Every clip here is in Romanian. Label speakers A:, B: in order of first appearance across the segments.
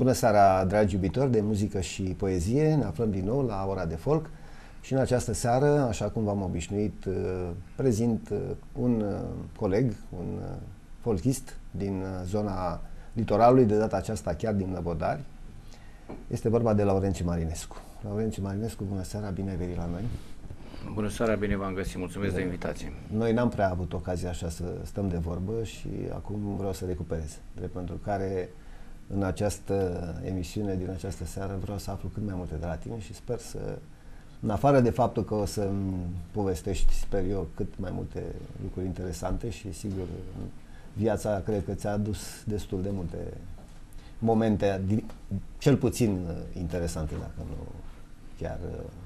A: Bună seara, dragi iubitori de muzică și poezie, ne aflăm din nou la ora de folk și în această seară, așa cum v-am obișnuit, prezint un coleg, un folkist din zona litoralului, de data aceasta chiar din Lăbodari. Este vorba de Laurențiu Marinescu. Laurențiu Marinescu, bună seara, bine ai venit la noi.
B: Bună seara, bine v-am găsit, mulțumesc de invitație.
A: Noi n-am prea avut ocazia așa să stăm de vorbă și acum vreau să recuperez, drept pentru care în această emisiune, din această seară, vreau să aflu cât mai multe de la tine și sper să, în afară de faptul că o să-mi povestești, sper eu, cât mai multe lucruri interesante și, sigur, viața cred că ți-a adus destul de multe momente, cel puțin interesante, dacă nu chiar...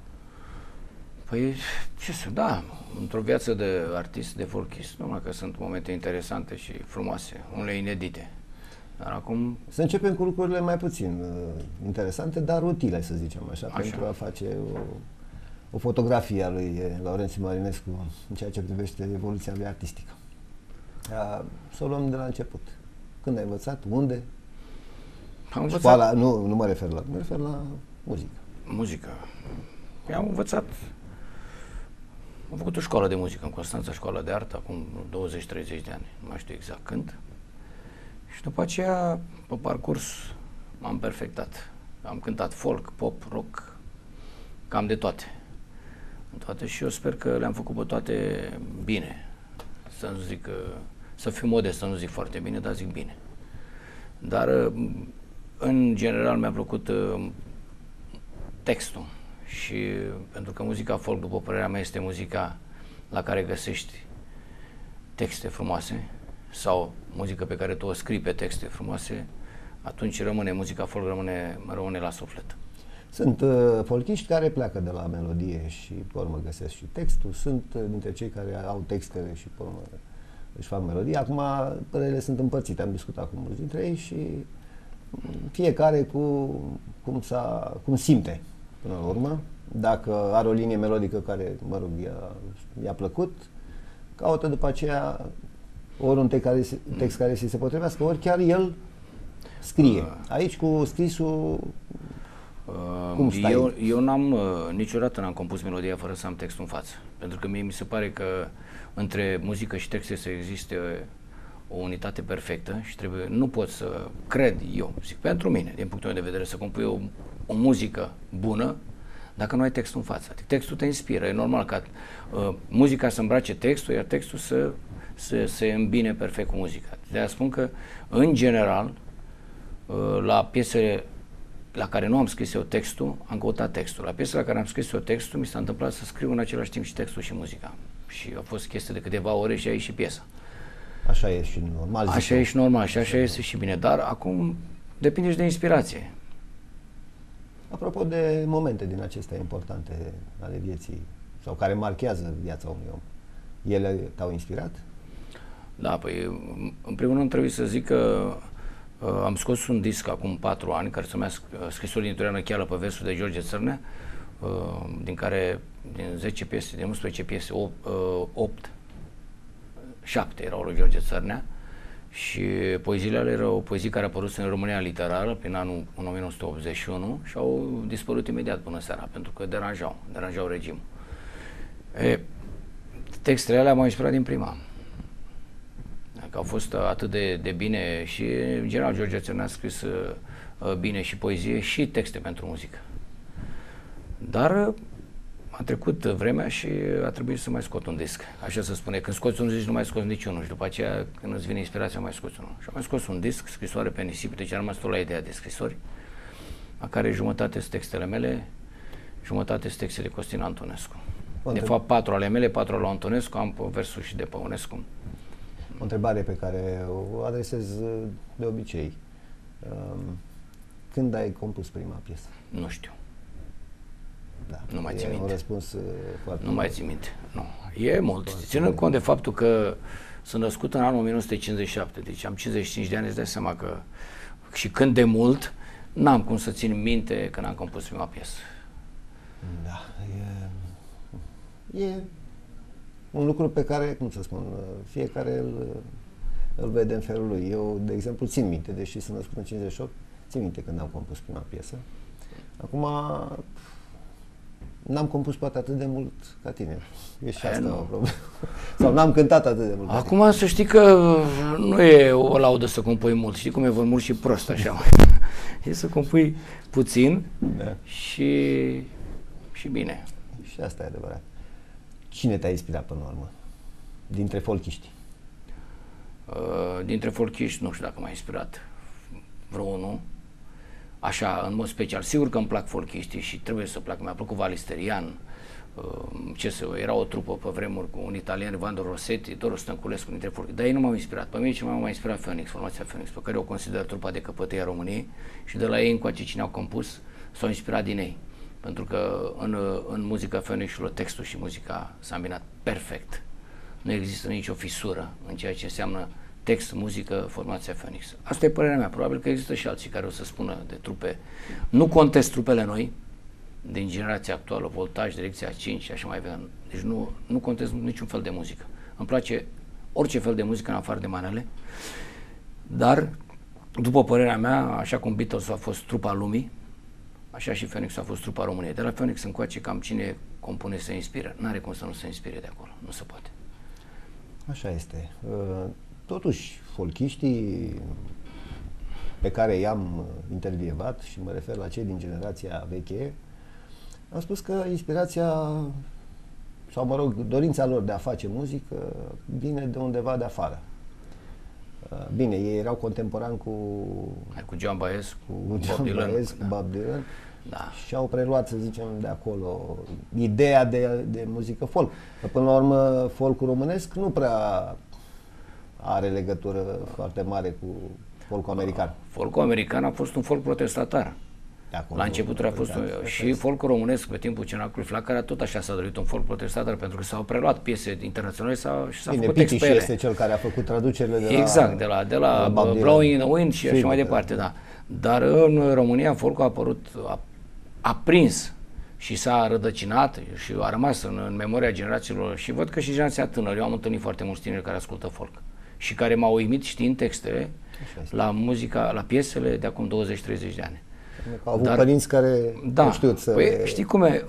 B: Păi, da, într-o viață de artist, de folkist, numai că sunt momente interesante și frumoase, unele inedite. Dar acum...
A: Să începem cu lucrurile mai puțin interesante, dar utile, să zicem așa. Pentru a face o fotografie a lui Laurențiu Marinescu în ceea ce privește evoluția lui artistică. Să o luăm de la început. Când ai învățat? Unde?
B: Am învățat...
A: Școala, nu mă refer la... Mă refer la muzică.
B: Muzică. Păi am învățat... Am făcut o școală de muzică în Constanța, școala de artă, acum 20-30 de ani, nu mai știu exact când. Și după aceea, pe parcurs, m-am perfectat. Am cântat folk, pop, rock, cam de toate. Toate și eu sper că le-am făcut pe toate bine. Să nu zic, să fiu modest, să nu zic foarte bine, dar zic bine. Dar, în general, mi-a plăcut textul. Și pentru că muzica folk, după părerea mea, este muzica la care găsești texte frumoase sau muzică pe care tu o scrii pe texte frumoase, atunci muzica folk rămâne la suflet.
A: Sunt folkiști care pleacă de la melodie și pe urmă găsesc și textul, sunt dintre cei care au textele și pe urmă își fac melodie. Acum părerile sunt împărțite, am discutat cu mulți dintre ei și fiecare cum simte până la urmă. Dacă are o linie melodică care, mă rog, i-a plăcut, caută după aceea ori un text care se potrivească, ori chiar el scrie. Aici cu scrisul, cum stai?
B: Eu niciodată n-am compus melodia fără să am textul în față. Pentru că mie mi se pare că între muzică și texte să existe o unitate perfectă și nu pot să cred eu, zic pentru mine, din punctul meu de vedere, să compui o muzică bună dacă nu ai textul în față. Adică textul te inspiră, e normal ca muzica să îmbrace textul, iar textul să se îmbine perfect cu muzica. De-aia spun că, în general, la piesele la care nu am scris eu textul, am căutat textul. La piesele la care am scris eu textul, mi s-a întâmplat să scriu în același timp și textul și muzica. Și a fost chestie de câteva ore și a ieșit piesa.
A: Așa e și normal.
B: Așa e și normal și așa este și bine. Dar acum depinde și de inspirație.
A: Apropo de momente din acestea importante ale vieții sau care marchează viața unui om, ele te-au inspirat?
B: Da, păi în primul rând trebuie să zic că am scos un disc acum 4 ani care se numea Scrisori din Toriană Cheală pe versuri de George Țărnea, din care din 10 piese, din 11 piese, 7 erau lui George Țărnea și poeziile alea erau poezii care au apărut în România literară prin anul 1981 și au dispărut imediat până seara pentru că deranjau regimul. Textele alea m-au inspirat din prima. Că au fost atât de bine și, în general, George Țărnea a scris bine și poezie și texte pentru muzică. Dar a trecut vremea și a trebuit să mai scot un disc. Așa se spune, când scoți un disc nu mai scoți niciunul și după aceea, când îți vine inspirația, mai scoți unul. Și am mai scos un disc, Scrisoare pe nisip, deci am rămas tot la ideea de scrisori, a care jumătate sunt textele mele, jumătate sunt textele de Costin Antonescu. De fapt, 4 ale mele, 4 ale lui Antonescu, am versuri și de Păunescu.
A: O întrebare pe care o adresez de obicei. Când ai compus prima piesă?
B: Nu știu.
A: Da.
B: Nu mai țin minte.
A: Un răspuns foarte...
B: Nu mai țin minte. Nu. E mult. Ținând cont de faptul că sunt născut în anul 1957, deci am 55 de ani, îți dai seama că și când de mult, n-am cum să țin minte că n-am compus prima piesă.
A: Da. E un lucru pe care, cum să spun, fiecare îl vede în felul lui. Eu, de exemplu, țin minte, deși sunt născut în 58, Țin minte când am compus prima piesă. Acum n-am compus poate atât de mult ca tine. E și asta o problemă. Sau n-am cântat atât de mult.
B: Acum să știi că nu e o laudă să compui mult. Știi cum e, vă mult și prost așa. E să compui puțin și bine.
A: Și asta e adevărat. Cine te-a inspirat până la urmă? Dintre folchiști?
B: Dintre folchiști, nu știu dacă m-a inspirat vreunul. Așa, în mod special. Sigur că îmi plac folchiștii și trebuie să plac. Mi-a plăcut Valisterian. Era o trupă pe vremuri cu un italian, Vando Rossetti, Doru Stănculescu, dintre folchiști. Dar ei nu m-au inspirat. Pe mine cel mai m-a inspirat Phoenix, formația Phoenix, pe care o consider trupa de căpătâi a României, și de la ei încoace cine au compus s-au inspirat din ei. Pentru că în muzica Phoenix-ului textul și muzica s-a îmbinat perfect. Nu există nicio fisură în ceea ce înseamnă text, muzică, formația Phoenix. Asta e părerea mea. Probabil că există și alții care o să spună de trupe. Nu contest trupele noi, din generația actuală, Voltaj, Direcția 5 și așa mai avem. Deci nu contest niciun fel de muzică. Îmi place orice fel de muzică în afară de manele, dar, după părerea mea, așa cum Beatles a fost trupa lumii, așa și Phoenix a fost trupa României. De la Phoenix încoace cam cine compune se inspiră. N-are cum să nu se inspire de acolo. Nu se poate.
A: Așa este. Totuși, folchiștii pe care i-am intervievat, și mă refer la cei din generația veche, am spus că inspirația, sau mă rog, dorința lor de a face muzică vine de undeva de afară. Bine, ei erau contemporani cu
B: John Baez,
A: cu Bob Dylan,
B: da.
A: Și au preluat, să zicem, de acolo ideea de muzică folk. Până la urmă, folcul românesc nu prea are legătură foarte mare cu folcul american.
B: Folcul american a fost un folk protestatar. La început a fost și folcul românesc pe timpul Cenacului Flacăra tot așa s-a dorit un folk protestatar, pentru că s-au preluat piese internaționale și s-a făcut text pe ele.
A: este cel care a făcut traducerile
B: de la Blowing in the Wind și așa mai departe, da. Dar în România folcul a apărut, a prins și s-a rădăcinat și a rămas în memoria generațiilor, și văd că și generația tânără. Eu am întâlnit foarte mulți tineri care ascultă folk și care m-au uimit știind textele la muzica, la piesele de acum 20-30 de ani.
A: Au avut părinți care nu știut să...
B: Păi, știi cum e?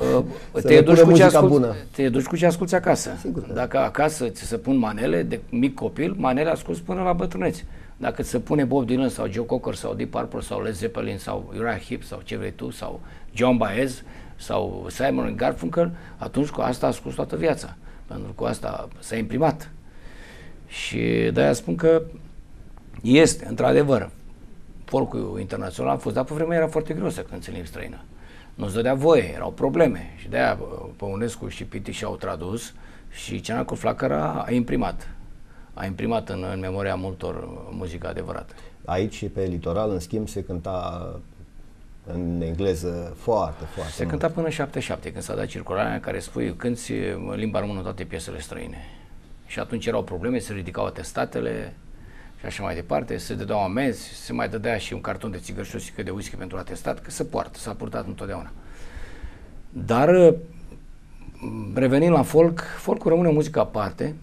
B: Te duci cu ce asculți acasă.
A: Sigur.
B: Dacă acasă ți se pun manele, de mic copil, manele asculți până la bătrâneți. Dacă ți se pune Bob Dylan sau Joe Cocker sau Deep Purple sau Led Zeppelin sau Uriah Heep sau ce vrei tu, sau John Baez sau Simon & Garfunkel, atunci cu asta asculți toată viața. Pentru că cu asta s-a imprimat. Și de-aia spun că este, într-adevăr, folcul internațional a fost, dar pe vremea era foarte greu să cânți în limbi străină. Nu-ți dădea voie, erau probleme. Și de-aia Păunescu și Piti și-au tradus și Cenacul Flacăra a imprimat. A imprimat în memoria multor muzică adevărată.
A: Aici și pe litoral, în schimb, se cânta în engleză foarte
B: Se cânta până în 77, când s-a dat circularea în care spui, cânti în limba română toate piesele străine. Și atunci erau probleme, se ridicau atestatele și așa mai departe, se dădeau amenzi, se mai dădea și un carton de țigări și o sticlă de whisky pentru atestat, că se poartă, s-a purtat întotdeauna. Dar, revenind la folk, folkul rămâne o muzică aparte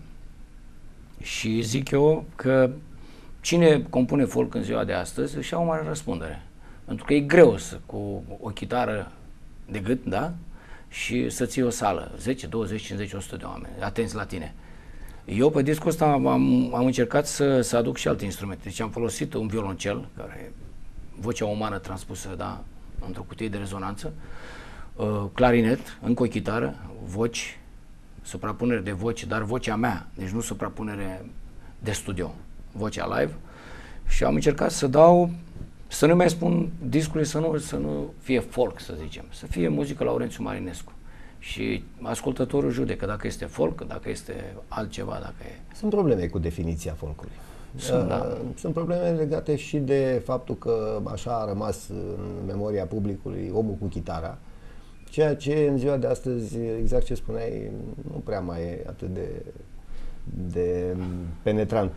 B: și zic eu că cine compune folk în ziua de astăzi își ia o mare răspundere. Pentru că e greu cu o chitară de gât, da? Și să ții o sală, 10, 20, 50, 100 de oameni, atenți la tine. Eu pe discul ăsta am încercat să aduc și alte instrumente. Deci am folosit un violoncel, care e vocea umană transpusă, da, într-o cutie de rezonanță, clarinet, încă o chitară, voci, suprapunere de voci, dar vocea mea, deci nu suprapunere de studio, vocea live, și am încercat să dau, să nu mai spun discului, să nu fie folk, să zicem, să fie muzică Laurențiu Marinescu. Și ascultătorul judecă dacă este folk, dacă este altceva, dacă e...
A: Sunt probleme cu definiția folcului. Sunt probleme legate și de faptul că așa a rămas în memoria publicului omul cu chitara, ceea ce în ziua de astăzi, exact ce spuneai, nu prea mai e atât de penetrant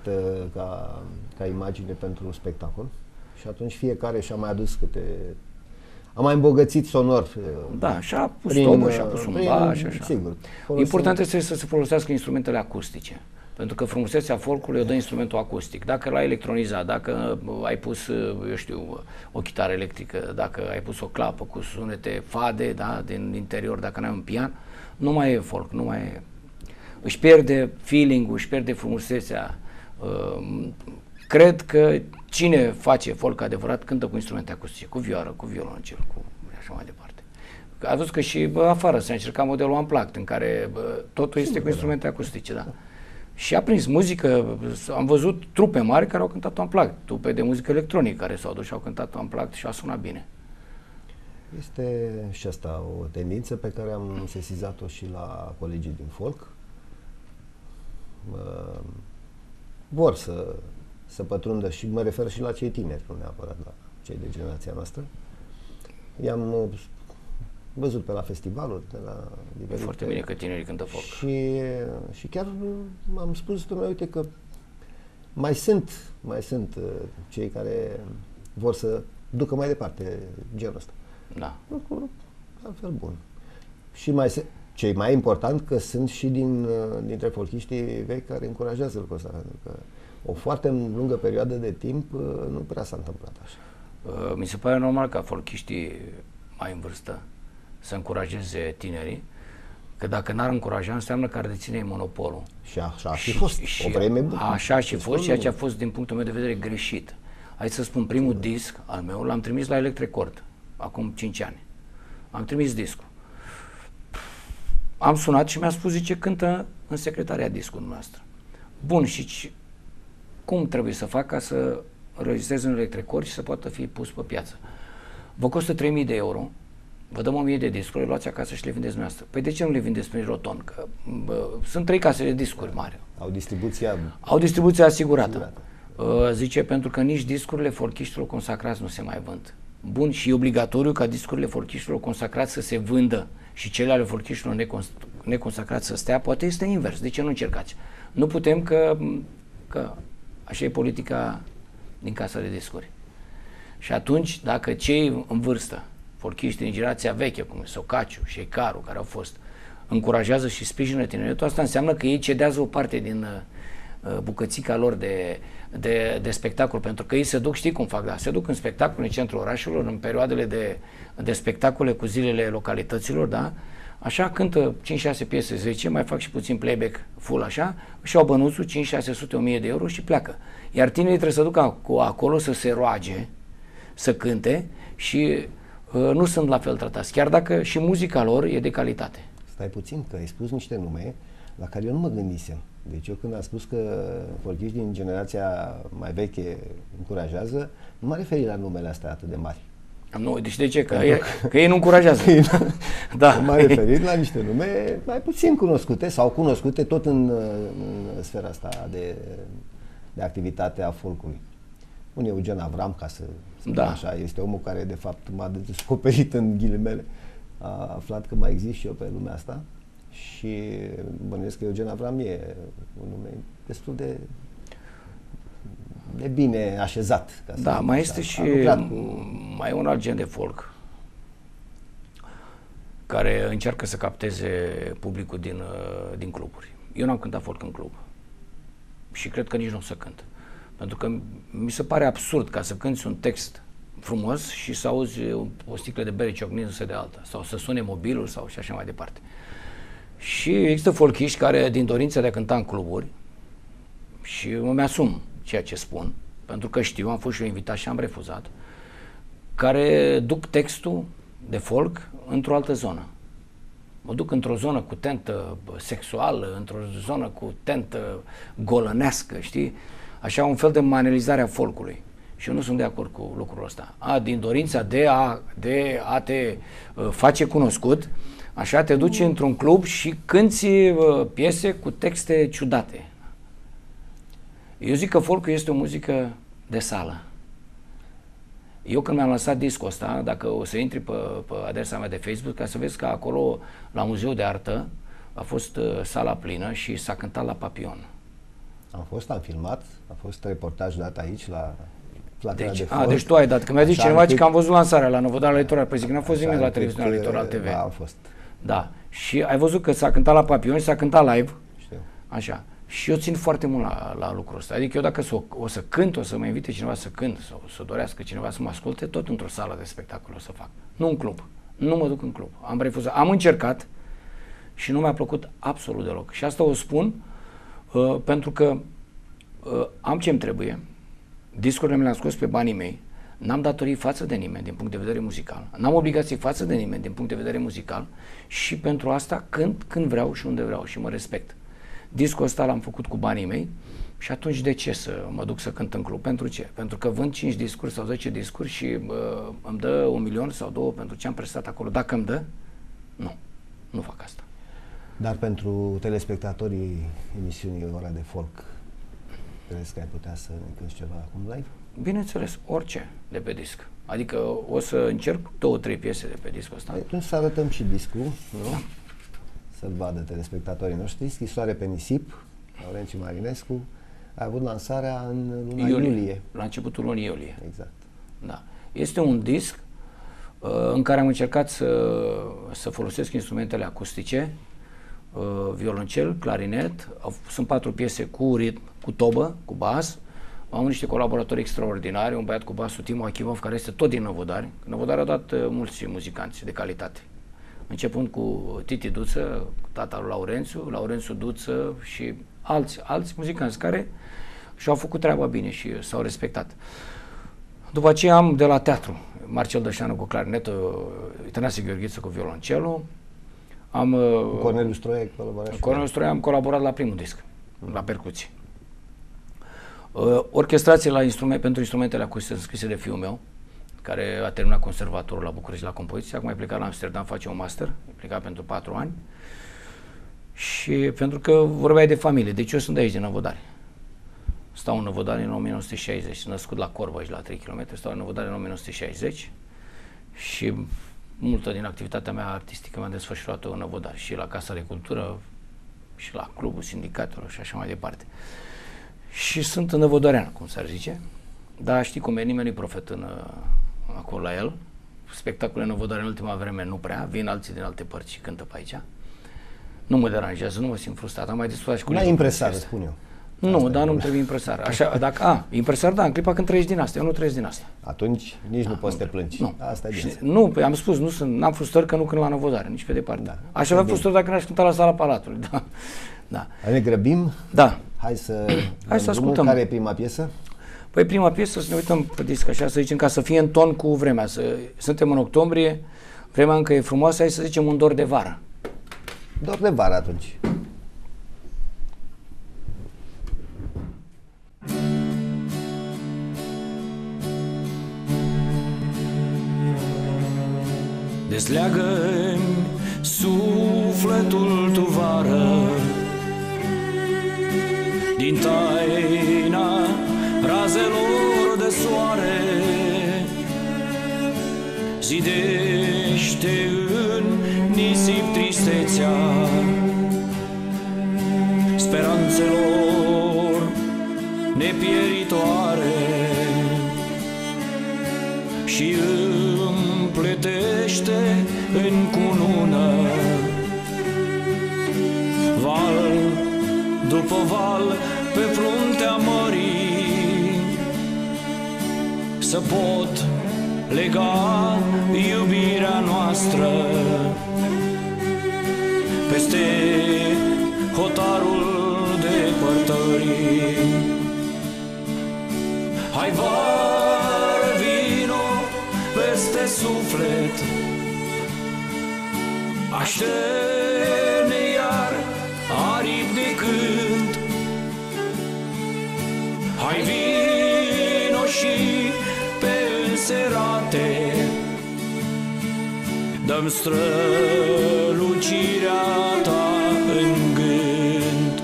A: ca imagine pentru spectacol. Și atunci fiecare și-a mai adus câte... A mai îmbogățit sonor.
B: Da, și-a pus tomă, și-a pus un baș, așa.
A: Sigur.
B: Important este să se folosească instrumentele acustice. Pentru că frumusețea folcului o dă instrumentul acustic. Dacă l-ai electronizat, dacă ai pus, eu știu, o chitară electrică, dacă ai pus o clapă cu sunete fade, da, din interior, dacă n-ai un pian, nu mai e folk, nu mai e. Își pierde feeling-ul, își pierde frumusețea. Cred că cine face folk adevărat cântă cu instrumente acustice, cu vioară, cu violoncel, cu așa mai departe. Ai văzut că și afară s-a încercat modelul Unplugged, în care totul este cu instrumente acustice, da. Și a prins muzică, am văzut trupe mari care au cântat Unplugged, trupe de muzică electronică care s-au dus și au cântat Unplugged și a sunat bine.
A: Este și asta o tendință pe care am sesizat-o și la colegii din folk. Vor să pătrundă și mă refer și la cei tineri, nu neapărat la cei de generația noastră. I-am văzut pe la festivaluri, de la diferite...
B: Foarte bine că tinerii cântă folk.
A: Și chiar am spus, domnule, uite că mai sunt cei care vor să ducă mai departe genul ăsta.
B: Da.
A: Lucru altfel bun. Și cei mai important că sunt și dintre folchiștii vechi care încurajează lucrul ăsta, pentru că o foarte lungă perioadă de timp nu prea s-a întâmplat așa.
B: Mi se pare normal ca folchiștii mai în vârstă să încurajeze tinerii, că dacă n-ar încuraja, înseamnă că ar deține monopolul.
A: Și așa a și fost o vreme bună.
B: Așa și fost, ceea ce a fost din punctul meu de vedere greșit. Hai să spun, primul disc al meu l-am trimis la Electric Record, acum 5 ani. Am trimis discul. Am sunat și mi-a spus, zice, cântă în secretaria discul noastră. Bun, și cum trebuie să fac ca să înregistrez în Electric Record și să poată fi pus pe piață? Vă costă 3.000 de euro, vă dăm 1.000 de discuri, le luați acasă și le vindeți dumneavoastră. Păi de ce nu le vindeți prin Roton? Că sunt 3 case de discuri mari. Au distribuția asigurată. Zice, pentru că nici discurile folchiștilor consacrați nu se mai vând. Bun, și e obligatoriu ca discurile folchiștilor consacrați să se vândă și cele ale folchiștilor neconsacrați să stea. Poate este invers. De ce nu încercați? Nu putem că așa e politica din casa de discuri. Și atunci, dacă cei în vârstă, folchiști din generația veche, cum e Socaciu și Ecaru, care au fost, încurajează și sprijină tineretul, asta înseamnă că ei cedează o parte din bucățica lor de spectacol, pentru că ei se duc, știi cum fac, da? Se duc în spectacole în centrul orașelor, în perioadele de spectacole cu zilele localităților, da? Așa cântă 5-6 piese, 10, mai fac și puțin playback full așa, și au bănuțul 5-600, 1000 de euro și pleacă. Iar tinerii trebuie să ducă acolo să se roage, să cânte și nu sunt la fel tratați, chiar dacă și muzica lor e de calitate.
A: Stai puțin, că ai spus niște nume la care eu nu mă gândisem. Deci eu când am spus că folchiști din generația mai veche încurajează, nu mă referi la numele astea atât de mari.
B: Nu, deci de ce? Că ei nu încurajează. Da.
A: M-am referit la niște nume mai puțin cunoscute sau cunoscute tot în sfera asta de activitate a folcului. Un Eugen Avram, ca să spun așa, este omul care de fapt m-a descoperit în ghilimele. A aflat că mai exist și eu pe lumea asta și bănuiesc că Eugen Avram e un nume destul de bine așezat. Ca să
B: da, mai este și mai e un alt gen de folk care încearcă să capteze publicul din cluburi. Eu n-am cântat folk în club și cred că nici nu o să cânt. Pentru că mi se pare absurd ca să cânti un text frumos și să auzi o sticlă de bere ciocnindu-se de alta sau să sune mobilul sau și așa mai departe. Și există folchiști care, din dorința de a cânta în cluburi, și îmi asum ceea ce spun, pentru că știu, am fost și eu invitat și am refuzat, care duc textul de folk într-o altă zonă. Mă duc într-o zonă cu tentă sexuală, într-o zonă cu tentă golănească, știi? Așa un fel de manelizare a folcului. Și eu nu sunt de acord cu lucrul ăsta. Din dorința de a te face cunoscut, așa te duci într-un club și cânti piese cu texte ciudate. Eu zic că folcul este o muzică de sală. Eu când mi-am lansat discul ăsta, dacă o să intri pe adresa mea de Facebook, ca să vezi că acolo, la Muzeul de Artă, a fost sala plină și s-a cântat la Papillon.
A: Am filmat, a fost reportaj dat aici la Platera de Folk.
B: Deci tu ai dat, că mi-a zis cineva că am văzut lansarea la Novodar Litoral, păi zic, n-a fost nimic la televiziunea Litoral TV.
A: Da, a fost.
B: Da, și ai văzut că s-a cântat la Papillon și s-a cântat live.
A: Știu.
B: Așa. Și eu țin foarte mult la lucrul ăsta. Adică eu dacă o să cânt, o să mă invite cineva să cânt sau să dorească cineva să mă asculte, tot într-o sală de spectacol o să fac. Nu în club. Nu mă duc în club. Am refuzat. Am încercat și nu mi-a plăcut absolut deloc. Și asta o spun pentru că am ce-mi trebuie. Discurile mi le-am scos pe banii mei. N-am datorii față de nimeni din punct de vedere muzical. N-am obligații față de nimeni din punct de vedere muzical și pentru asta cânt când vreau și unde vreau și mă respect. Discul ăsta l-am făcut cu banii mei și atunci de ce să mă duc să cânt în club? Pentru ce? Pentru că vând 5 discuri sau 10 discuri și îmi dă 1.000.000 sau 2 pentru ce am prestat acolo. Dacă îmi dă, nu fac asta.
A: Dar pentru telespectatorii emisiunii Ora de Folk, crezi că ai putea să ne cânti ceva acum live?
B: Bineînțeles, orice de pe disc. Adică o să încerc 2-3 piese de pe discul ăsta.
A: Atunci să arătăm și discul, nu? Da. Să-l vadă telespectatorii noștri. Scrisoare pe nisip, Laurențiu Marinescu. A avut lansarea în luna iulie.
B: La începutul lunii iulie.
A: Exact.
B: Da. Este un disc în care am încercat să folosesc instrumentele acustice, violoncel, clarinet. Sunt 4 piese cu ritm, cu tobă, cu bas. Am niște colaboratori extraordinari, un băiat cu basul, Timo Achimov, care este tot din Năvodari. Năvodari a dat mulți muzicanți de calitate. Începând cu Titi Duță, tata lui Laurențiu Duță și alți muzicanți care și-au făcut treaba bine și s-au respectat. După aceea am de la teatru Marcel Dășanu cu clarinetul, Tănase Gheorghiță cu violoncelul.
A: Cu Corneliu Stroie
B: Corneliu Stroie am colaborat la primul disc, la percuții. Orchestrație pentru instrumentele acustice sunt scrise de fiul meu, care a terminat conservatorul la București la compoziție, acum e plecat la Amsterdam, face un master, e plecat pentru 4 ani. Și pentru că vorbeai de familie, deci eu sunt de aici, din Năvodari. Stau în Năvodari în 1960, născut la Corvăj, la 3 km, stau în Năvodari în 1960 și multă din activitatea mea artistică m-am desfășurat-o în Năvodari, și la Casa de Cultură, și la Clubul Sindicatelor și așa mai departe. Și sunt năvodorean, cum s-ar zice, dar știi cum e, nimeni nu-i profet acolo la el. Spectacole năvodare în ultima vreme nu prea, vin alții din alte părți și cântă pe aici. Nu mă deranjează, nu mă simt frustrat, am mai discutat și cu
A: n-ai impresară, spun eu.
B: Nu, dar nu-mi trebuie impresară. Așa, impresară, da, în clipa când trăiești din asta, eu nu trăiesc din asta.
A: Atunci nici nu poți să te plângi.
B: Nu.
A: Asta e
B: nu, am spus, n-am frustrări că nu cânt la Năvodare, nici pe departe. Da. Aș avea frustrări dacă n-aș cânta la Sala Palatului, da. Da.
A: Ne grăbim?
B: Da.
A: Hai să
B: ascultăm.
A: Care e prima piesă?
B: Păi prima piesă, să ne uităm pe disc, așa să zicem, ca să fie în ton cu vremea. Suntem în octombrie, vremea încă e frumoasă, hai să zicem un dor de vară.
A: Dor de vară atunci.
B: Dezleagă-mi sufletul tu vară din taina razelor de soare, zidește în nisip tristețea speranțelor nepieritoare și împletește în cunună val după val pe fruntea mării, să pot lega iubirea noastră peste hotarul depărtării. Hai vară, vino peste suflet, aștept-ne iar aripi de cânt. Hai vino și pe înserate, dă-mi strălucirea ta în gând.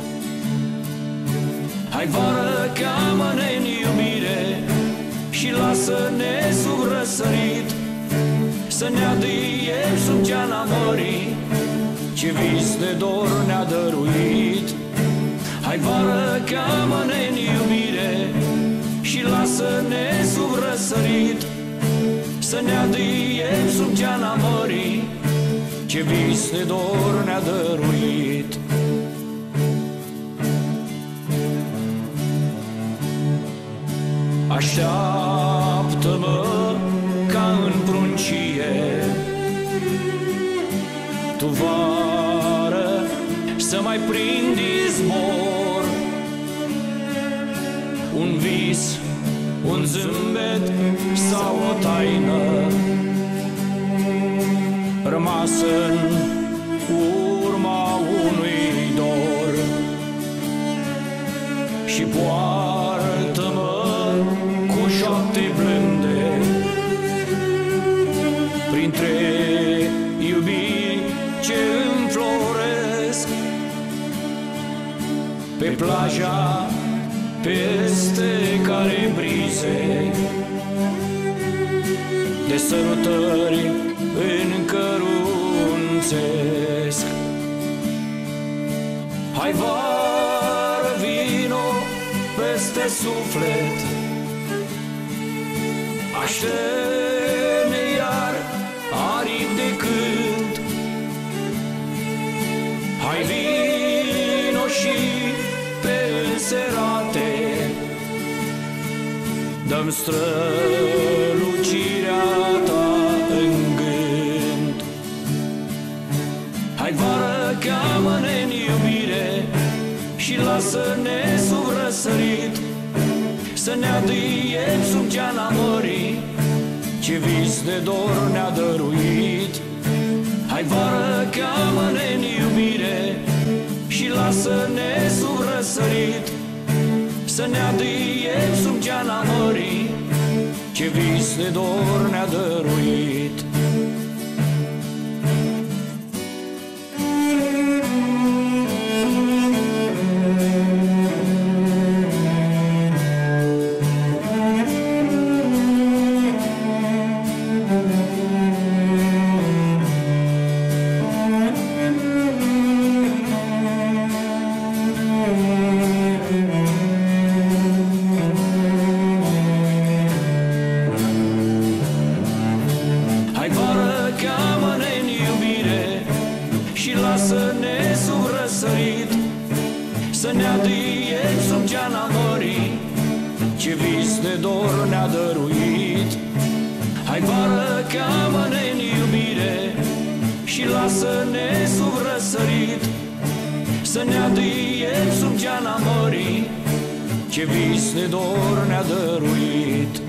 B: Hai vară, cheamă-ne în iubire și lasă-ne sub răsărit, să ne adâiem sub geana mării, ce vis de dor ne-a dăruit. Hai vară, cheamă-ne în iubire și lasă-ne sub răsărit, să ne adâiem sub geana mării, ce vis de dor ne-a dăruit.
C: Așteaptă-mă ca în pruncie, tu vară să mai prind izbor, un vis, un zâmbet sau o taină rămasă-n urma unui dor. Și poartă-mă cu șoapte blânde printre iubiri ce înfloresc, pe plaja peste care brize de sărutări încărunțesc. Hai vară, vino peste suflet, aștept-ne iar aripi de cânt. Hai vino și pe înserate, dă-mi strălucirea ta în gând. Hai vară, cheamă-ne în iubire și lasă-ne sub răsărit, să ne adâiem sub geana mării, ce vis de dor ne-a dăruit. Hai vară, cheamă-ne în iubire și lasă-ne sub răsărit, să ne adâiem sub geana mării, ce vis de dor ne-a dăruit. Să ne adâiem sub geana mării, ce vis de dor ne-a dăruit. Hai vară, cheamă-ne în iubire și lasă-ne sub răsărit, să ne adâiem sub geana mării, ce vis de dor ne-a dăruit.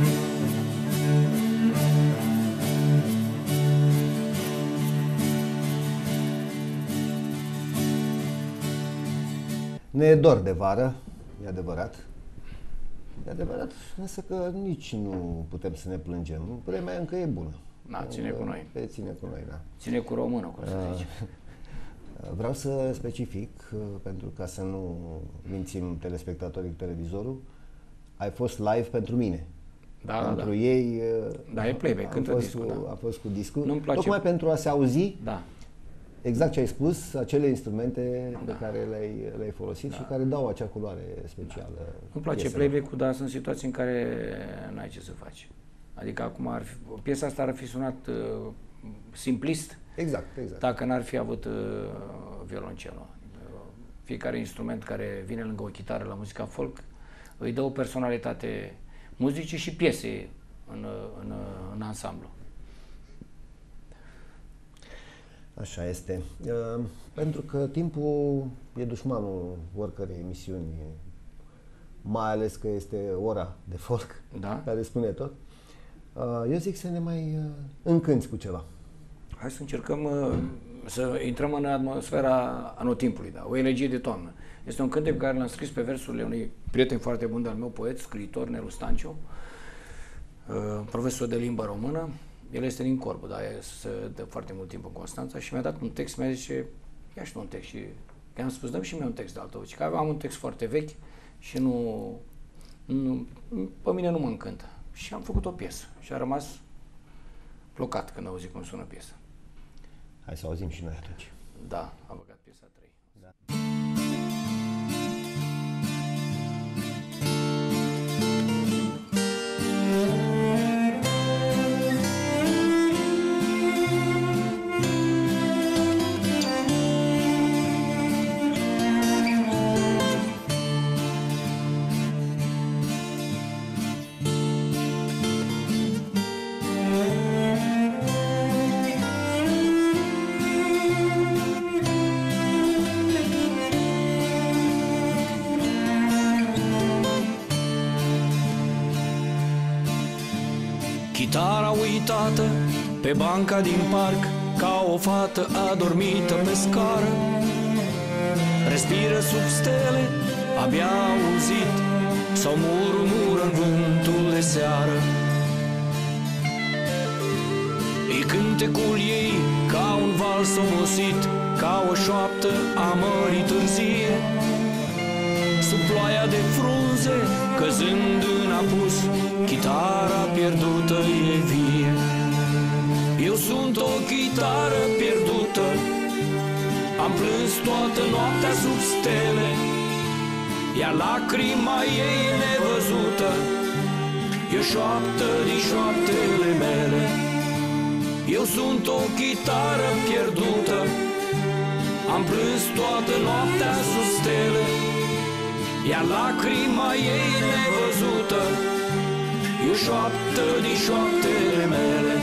A: Ne e dor de vară, e adevărat. E adevărat, însă că nici nu putem să ne plângem. Vremea încă e bună.
B: Da, ține cu noi.
A: Ține cu noi, da.
B: Ține cu română, cum să zice.
A: Vreau să specific, pentru ca să nu mințim telespectatorii cu televizorul, ai fost live pentru mine.
B: Da,
A: pentru
B: da.
A: ei
B: da, e playback, cântă discul, da.
A: A fost cu discul.
B: Nu-mi place.
A: Tocmai pentru a se auzi
B: da.
A: exact ce ai spus, acele instrumente
B: Da.
A: pe care le-ai folosit și care dau acea culoare specială.
B: Nu-mi place playback-ul, dar sunt situații în care n-ai ce să faci. Adică acum piesa asta ar fi sunat simplist.
A: Exact.
B: Dacă n-ar fi avut violoncelul. Fiecare instrument care vine lângă o chitară la muzica folk îi dă o personalitate muzicii și piesei în ansamblu.
A: Așa este. Pentru că timpul e dușmanul oricărei emisiuni, mai ales că este ora de folk,
B: Da?
A: care spune tot. Eu zic să ne mai încânți cu ceva.
B: Hai să încercăm să intrăm în atmosfera anotimpului, da? O elegie de toamnă. Este un cântec pe care l-am scris pe versurile unui prieten foarte bun de-al meu, poet, scriitor, Nelu Stanciu, profesor de limba română. El este din Corbu, dar se dă foarte mult timp în Constanța și mi-a dat un text, mi-a zis, ia și tu un text. Și i-am spus, dă-mi și mie un text de al tău. Și că am un text foarte vechi și pe mine nu mă încântă. Și am făcut o piesă și a rămas blocat când auzi cum sună piesa.
A: Hai să auzim și noi atunci.
B: Da, am băgat piesa 3.
A: Da.
C: Chitara uitată pe banca din parc, ca o fată adormită pe scară. Respiră sub stele, abia auzit, sau murmură în vântul de seară. E cântecul ei ca un vals obosit, ca o șoaptă a mării târzie. Sub ploaia de frunze, căzând în apus, chitara pierdută e vie. Eu sunt o chitară pierdută, am plâns toată noaptea sub stele, iar lacrima ei nevăzută e o șoaptă din șoaptele mele. Eu sunt o chitară pierdută, am plâns toată noaptea sub stele, iar lacrima ei nevăzută e o șoaptă din șoaptele mele.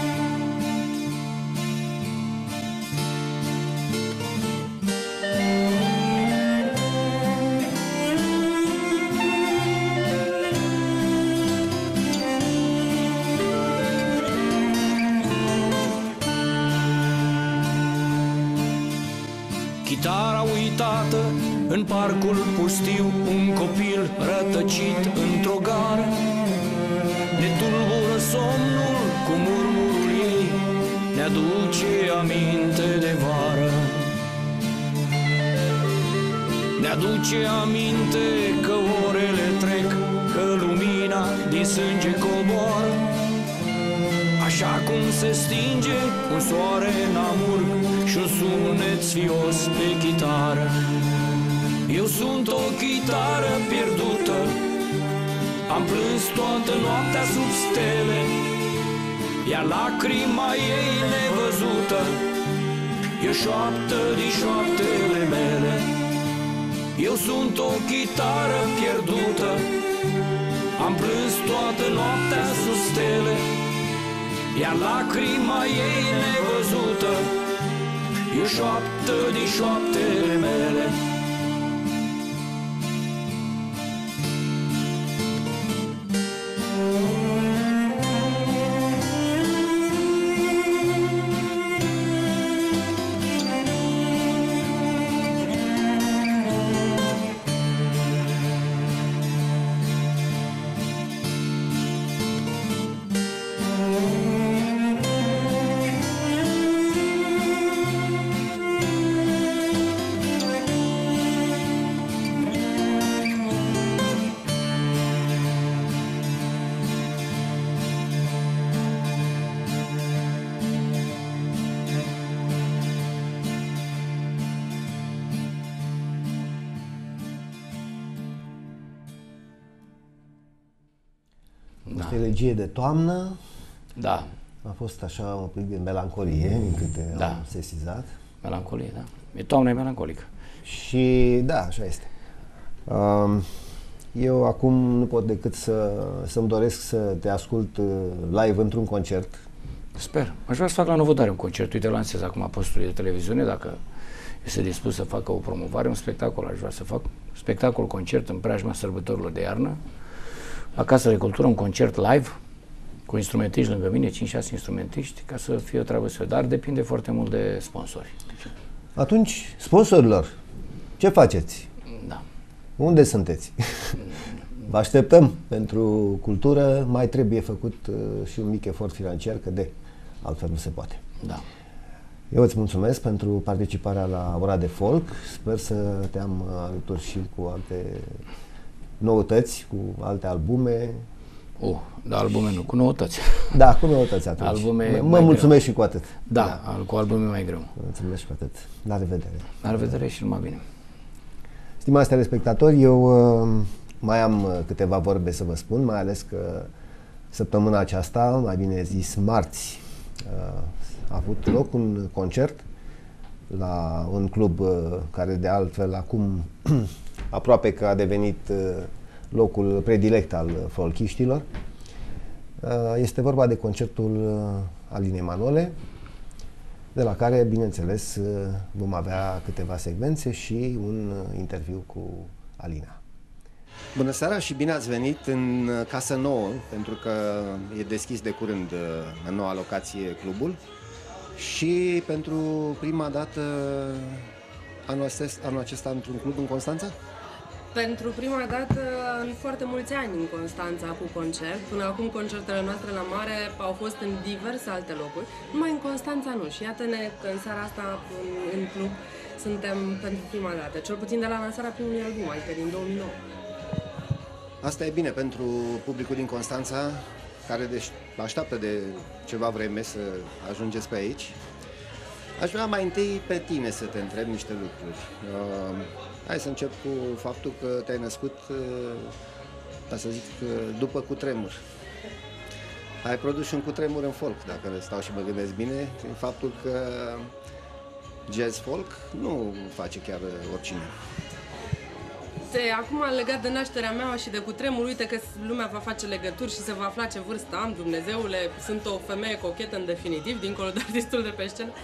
C: Chitara uitată în parcul pustiu, un copil rătăcit într-o gară. Ne tulbură somnul cu murmurul ei, ne aduce aminte de vară. Ne aduce aminte că orele trec, că lumina din sânge coboară. Așa cum se stinge un soare în amurg și un sunet sfios pe chitară. Eu sunt o chitară pierdută, am plâns toată noaptea sub stele, iar lacrima ei nevăzută e o șoaptă din șoaptele mele. Eu sunt o chitară pierdută, am plâns toată noaptea sub stele, iar lacrima ei nevăzută e o șoaptă din șoaptele mele.
A: Elegie de toamnă.
B: Da.
A: A fost așa un pic de melancolie, din câte am sesizat.
B: Melancolie, da. E toamna, e melancolică.
A: Și da, așa este. Eu acum nu pot decât să-mi doresc să te ascult live într-un concert.
B: Sper. Aș vrea să fac la Novodare un concert. Uite, lansez acum postului de televiziune, dacă este dispus să facă o promovare, un spectacol aș vrea să fac. Spectacol, concert în preajma sărbătorilor de iarnă. La Casa de Cultură, un concert live cu instrumentiști lângă mine, 5-6 instrumentiști, ca să fie o treabă să... Dar depinde foarte mult de sponsori.
A: Atunci, sponsorilor, ce faceți?
B: Da.
A: Unde sunteți? Vă așteptăm pentru cultură, mai trebuie făcut și un mic efort financiar, că altfel nu se poate.
B: Da.
A: Eu îți mulțumesc pentru participarea la Ora de Folk, sper să te am alături și cu alte noutăți, cu alte albume.
B: Da, albume nu, cu noutăți.
A: Da, cu noutăți atunci.
B: Albume
A: mă mulțumesc greu. Și cu atât.
B: Da, cu albume mai greu.
A: Mulțumesc și cu atât. La revedere.
B: La revedere și numai bine.
A: Stimați telespectatori, eu mai am câteva vorbe să vă spun, mai ales că săptămâna aceasta, mai bine zis marți, a avut loc un concert la un club care de altfel acum aproape că a devenit locul predilect al folchiștilor. Este vorba de concertul Alinei Manole, de la care, bineînțeles, vom avea câteva secvențe și un interviu cu Alina. Bună seara și bine ați venit în Casă Nouă, pentru că e deschis de curând în noua locație clubul și pentru prima dată anul acesta într-un club în Constanța?
D: Pentru prima dată în foarte mulți ani în Constanța cu concert. Până acum concertele noastre la mare au fost în diverse alte locuri, numai în Constanța nu. Și iată-ne că în seara asta în club suntem pentru prima dată, cel puțin de la lansarea primului album, adică din 2009.
A: Asta e bine pentru publicul din Constanța, care așteaptă de ceva vreme să ajungeți pe aici. Aș vrea mai întâi pe tine să te întreb niște lucruri. Hai să încep cu faptul că te-ai născut, să zic, după cutremur. Ai produs și un cutremur în folk, dacă stau și mă gândesc bine, prin faptul că jazz folk nu face chiar oricine.
D: Acum, legat de nașterea mea și de cutremur, uite că lumea va face legături și se va afla ce vârstă am, Dumnezeule, sunt o femeie cochetă în definitiv, dincolo de artistul de pe scenă.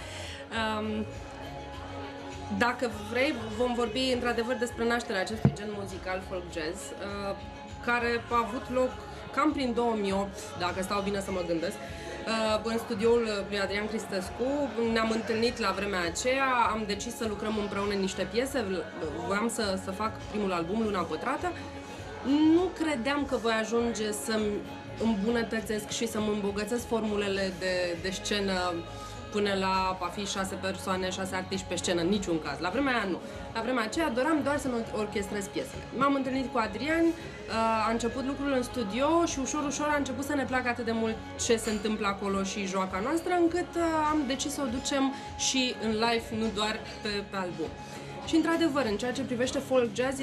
D: Dacă vrei, vom vorbi într-adevăr despre nașterea acestui gen muzical folk jazz, care a avut loc cam prin 2008, dacă stau bine să mă gândesc, în studioul lui Adrian Cristescu. Ne-am întâlnit la vremea aceea, am decis să lucrăm împreună niște piese, voiam să fac primul album, Luna Pătrată. Nu credeam că voi ajunge să-mi îmbunătățesc și să-mi îmbogățesc formulele de scenă până la a fi 6 persoane, 6 artiști pe scenă, în niciun caz. La vremea aia nu. La vremea aceea doream doar să-mi orchestrez piesele. M-am întâlnit cu Adrian, a început lucrul în studio și ușor, ușor a început să ne placă atât de mult ce se întâmplă acolo și joaca noastră, încât am decis să o ducem și în live, nu doar pe album. Și într-adevăr, în ceea ce privește folk jazz,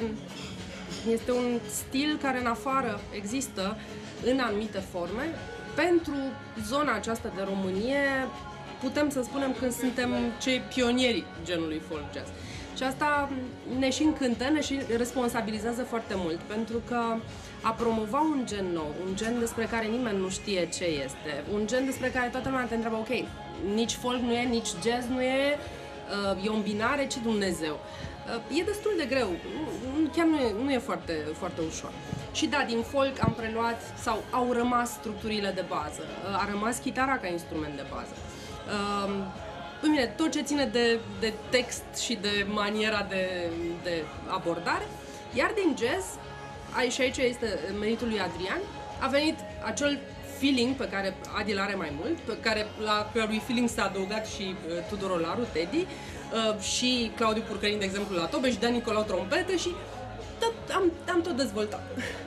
D: este un stil care în afară există în anumite forme. Pentru zona aceasta de Românie putem să spunem că suntem cei pionieri genului folk jazz. Și asta ne și încântă, ne și responsabilizează foarte mult, pentru că a promova un gen nou, un gen despre care nimeni nu știe ce este, un gen despre care toată lumea te întreabă, ok, nici folk nu e, nici jazz nu e, e o îmbinare, ce Dumnezeu. E destul de greu, chiar nu e foarte, foarte ușor. Și da, din folk am preluat, sau au rămas structurile de bază, a rămas chitara ca instrument de bază. Bine, tot ce ține de text și de maniera de abordare, iar din jazz, și aici este meritul lui Adrian, a venit acel feeling pe care Adi l-are mai mult, la cărui feeling s-a adăugat și Tudor Olaru, Teddy, și Claudiu Purcărin, de exemplu, la tobe și Dan Nicolau trompete și am tot dezvoltat.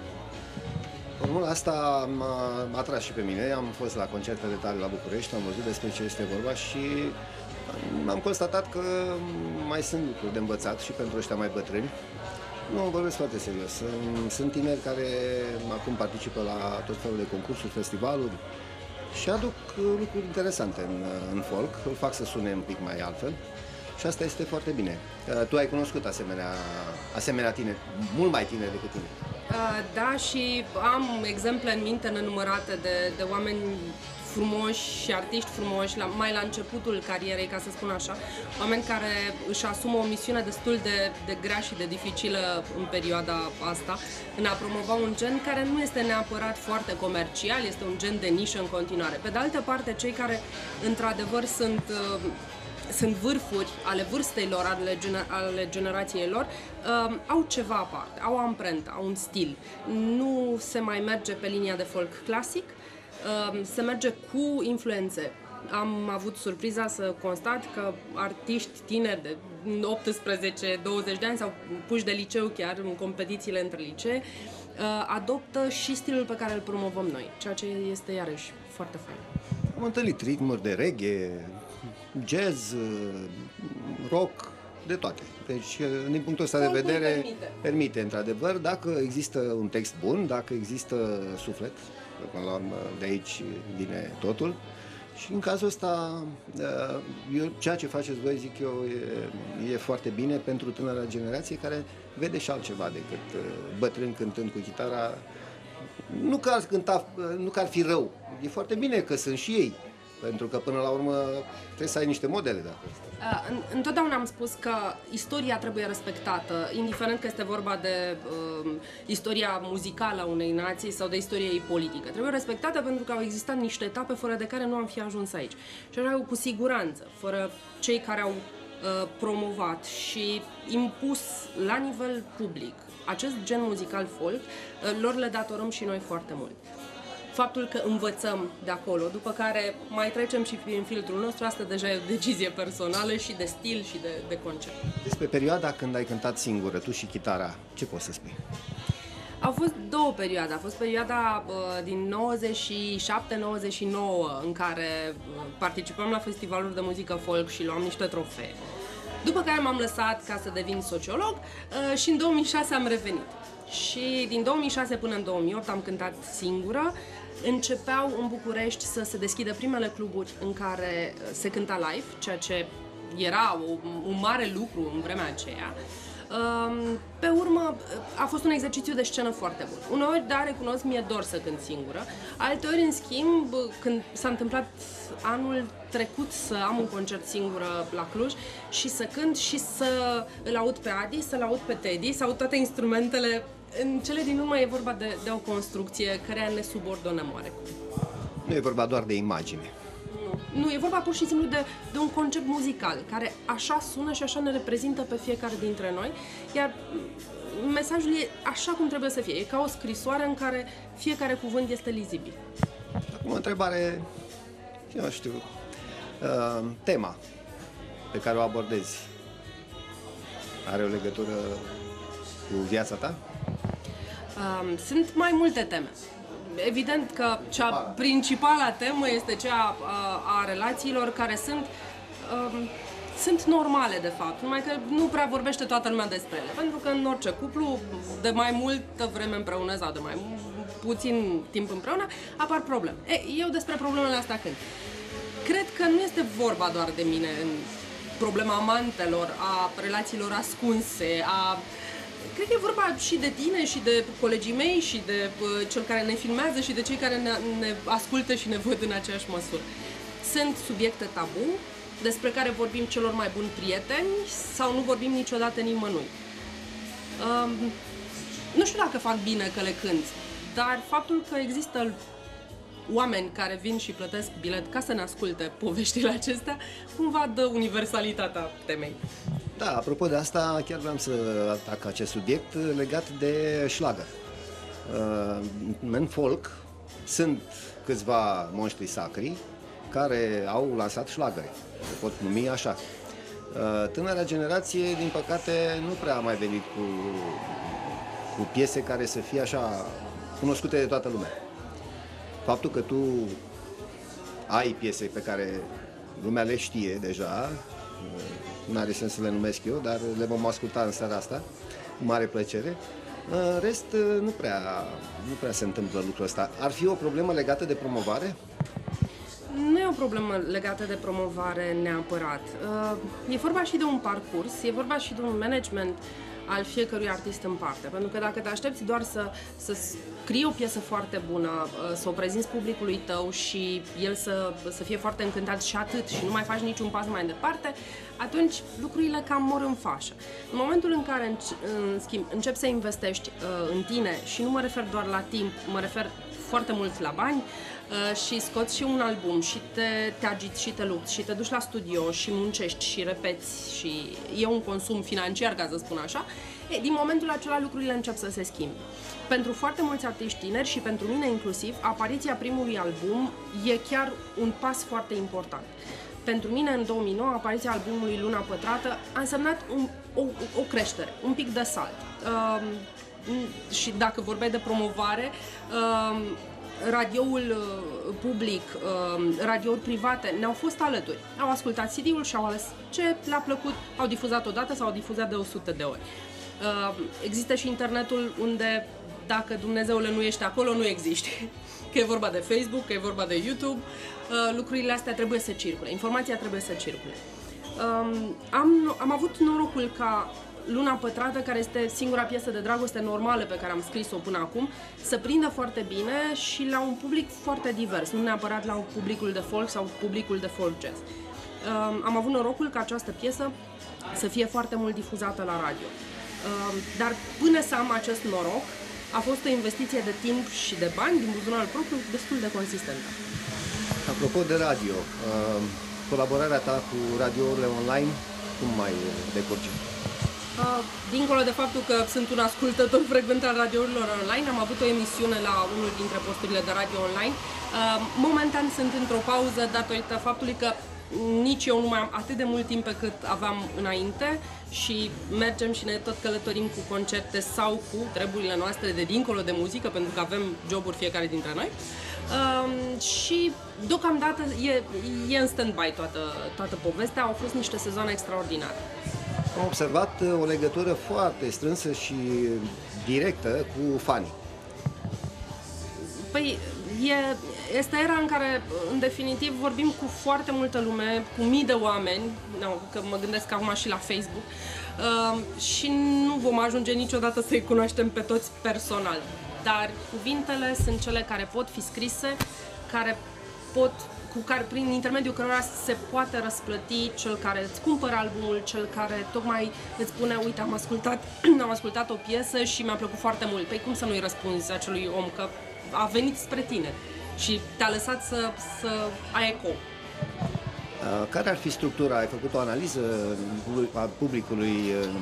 A: Formula asta m-a atras și pe mine. Am fost la concertele tale la București, am văzut despre ce este vorba și am constatat că mai sunt lucruri de învățat și pentru ăștia mai bătrâni. Nu, vorbesc foarte serios. Sunt tineri care acum participă la tot felul de concursuri, festivaluri și aduc lucruri interesante în folk, îl fac să sune un pic mai altfel. Și asta este foarte bine. Tu ai cunoscut asemenea tineri, mult mai tineri decât tine.
D: Da, și am exemple în minte nenumărate de oameni frumoși și artiști frumoși, mai la începutul carierei, ca să spun așa, oameni care își asumă o misiune destul de grea și de dificilă în perioada asta, în a promova un gen care nu este neapărat foarte comercial, este un gen de nișă în continuare. Pe de altă parte, cei care într-adevăr sunt vârfuri ale vârstei lor, ale generației lor, au ceva aparte, au o amprentă, au un stil. Nu se mai merge pe linia de folk clasic, se merge cu influențe. Am avut surpriza să constat că artiști tineri de 18-20 de ani sau puși de liceu chiar în competițiile între licee, adoptă și stilul pe care îl promovăm noi, ceea ce este iarăși foarte fain.
A: Am întâlnit ritmuri de reggae, jazz, rock, de toate. Deci, din punctul ăsta de vedere, permite, într-adăvăr, dacă există un text bun, dacă există suflet, până la urmă de aici vine totul. Și în cazul ăsta, ceea ce faceți voi, zic eu, e foarte bine pentru tânăra generație care vede și altceva decât bătrâni cântând cu chitara. Nu că ar fi rău, e foarte bine că sunt și ei, pentru că până la urmă trebuie să ai niște modele de asta.
D: Întotdeauna am spus că istoria trebuie respectată, indiferent că este vorba de istoria muzicală a unei nații sau de istoria ei politică. Trebuie respectată pentru că au existat niște etape fără de care nu am fi ajuns aici. Și erau cu siguranță, fără cei care au promovat și impus la nivel public acest gen muzical folk, lor le datorăm și noi foarte mult. Faptul că învățăm de acolo, după care mai trecem și prin filtrul nostru, asta deja e o decizie personală și de stil și de concept.
E: Despre perioada când ai cântat singură, tu și chitara, ce poți să spui?
D: Au fost două perioade. A fost perioada din 97-99 în care participam la festivaluri de muzică folk și luam niște trofee. După care m-am lăsat ca să devin sociolog și în 2006 am revenit. Și din 2006 până în 2008 am cântat singură. Începeau în București să se deschidă primele cluburi în care se cânta live, ceea ce era un mare lucru în vremea aceea. Pe urmă, a fost un exercițiu de scenă foarte bun. Uneori, da, recunosc, mi-e dor să cânt singură. Alteori, în schimb, când s-a întâmplat anul trecut să am un concert singură la Cluj și să cânt și să îl aud pe Adi, să-l aud pe Teddy, să aud toate instrumentele. În cele din urmă e vorba de o construcție care ne subordonăm oarecum.
E: Nu e vorba doar de imagine.
D: Nu, e vorba pur și simplu de un concept muzical, care așa sună și așa ne reprezintă pe fiecare dintre noi, iar mesajul e așa cum trebuie să fie, e ca o scrisoare în care fiecare cuvânt este lizibil.
E: Acum o întrebare, eu știu, tema pe care o abordezi are o legătură cu viața ta?
D: Sunt mai multe teme. Evident că cea principală temă este cea a relațiilor care sunt normale, de fapt, numai că nu prea vorbește toată lumea despre ele, pentru că în orice cuplu, de mai multă vreme împreună sau de mai puțin timp împreună, apar probleme. Eu despre problemele astea cânt. Cred că nu este vorba doar de mine în problema amantelor, a relațiilor ascunse, cred că e vorba și de tine și de colegii mei și de cel care ne filmează și de cei care ne ascultă și ne văd în aceeași măsură. Sunt subiecte tabu despre care vorbim celor mai buni prieteni sau nu vorbim niciodată nimănui. Nu știu dacă fac bine că le cânt, dar faptul că există oameni care vin și plătesc bilet ca să ne asculte poveștile acestea, cumva dă universalitatea temei.
E: Da, apropo de asta, chiar vreau să atac acest subiect legat de șlagăr. În folk sunt câțiva monștri sacri care au lansat șlagăre, se pot numi așa. Tânăra generație, din păcate, nu prea a mai venit cu piese care să fie așa cunoscute de toată lumea. Faptul că tu ai piese pe care lumea le știe deja, nu are sens să le numesc eu, dar le vom asculta în seara asta, cu mare plăcere. În rest, nu prea se întâmplă lucrul ăsta. Ar fi o problemă legată de promovare?
D: Nu e o problemă legată de promovare neapărat. E vorba și de un parcurs, e vorba și de un management al fiecărui artist în parte. Pentru că dacă te aștepți doar să scrii o piesă foarte bună, să o prezinți publicului tău și el să fie foarte încântat și atât și nu mai faci niciun pas mai departe, atunci lucrurile cam mor în fașă. În momentul în care, în schimb, începi să investești în tine, și nu mă refer doar la timp, mă refer foarte mult la bani, și scoți și un album și te agiți și te lupți și te duci la studio și muncești și repeți și e un consum financiar, ca să spun așa, din momentul acela lucrurile încep să se schimbe. Pentru foarte mulți artiști tineri și pentru mine inclusiv, apariția primului album e chiar un pas foarte important. Pentru mine, în 2009, apariția albumului Luna Pătrată a însemnat o creștere, un pic de salt. Și dacă vorbeai de promovare, radioul public, radiouri private ne-au fost alături. Au ascultat CD-ul și au ales ce le-a plăcut, au difuzat odată sau au difuzat de 100 de ori. Există și internetul unde, dacă Dumnezeule nu ești acolo, nu existi. Că e vorba de Facebook, că e vorba de YouTube, lucrurile astea trebuie să circule, informația trebuie să circule. Am avut norocul ca Luna Pătrată, care este singura piesă de dragoste normală pe care am scris-o până acum, să prindă foarte bine și la un public foarte divers, nu neapărat la publicul de folk sau publicul de folk jazz. am avut norocul ca această piesă să fie foarte mult difuzată la radio. Dar până să am acest noroc, a fost o investiție de timp și de bani din buzunarul propriu destul de consistentă.
E: Apropo de radio, colaborarea ta cu radiourile online, cum mai decurge?
D: Dincolo de faptul că sunt un ascultător frecvent al radiourilor online, am avut o emisiune la unul dintre posturile de radio online. Momentan sunt într-o pauză datorită faptului că nici eu nu mai am atât de mult timp pe cât aveam înainte și mergem și ne tot călătorim cu concerte sau cu treburile noastre de dincolo de muzică, pentru că avem joburi fiecare dintre noi. Și deocamdată e în stand-by toată povestea, au fost niște sezoane extraordinare.
E: Am observat o legătură foarte strânsă și directă cu fanii.
D: Păi, este era în care, în definitiv, vorbim cu foarte multă lume, cu mii de oameni, că mă gândesc acum și la Facebook, și nu vom ajunge niciodată să-i cunoaștem pe toți personal. Dar cuvintele sunt cele care pot fi scrise, prin intermediul cărora se poate răsplăti cel care îți cumpără albumul, cel care tocmai îți spune, uite, am ascultat o piesă și mi-a plăcut foarte mult. Păi cum să nu-i răspunzi acelui om că a venit spre tine și te-a lăsat să ai eco?
E: Care ar fi structura? Ai făcut o analiză a publicului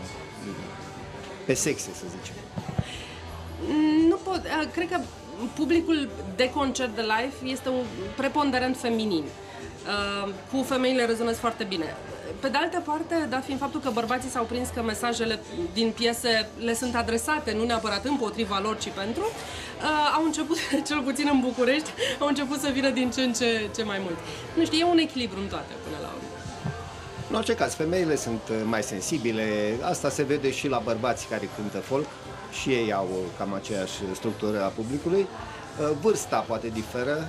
E: pe sexe, să zicem?
D: Nu pot. Cred că publicul de concert de live este un preponderent feminin. Cu femeile rezonez foarte bine. Pe de altă parte, dat fiind faptul că bărbații s-au prins că mesajele din piese le sunt adresate, nu neapărat împotriva lor, ci pentru, au început, cel puțin în București, au început să vină din ce în ce mai mult. Nu știu, e un echilibru în toate până la urmă.
E: În orice caz, femeile sunt mai sensibile, asta se vede și la bărbații care cântă folk, și ei au cam aceeași structură a publicului. Vârsta poate diferă.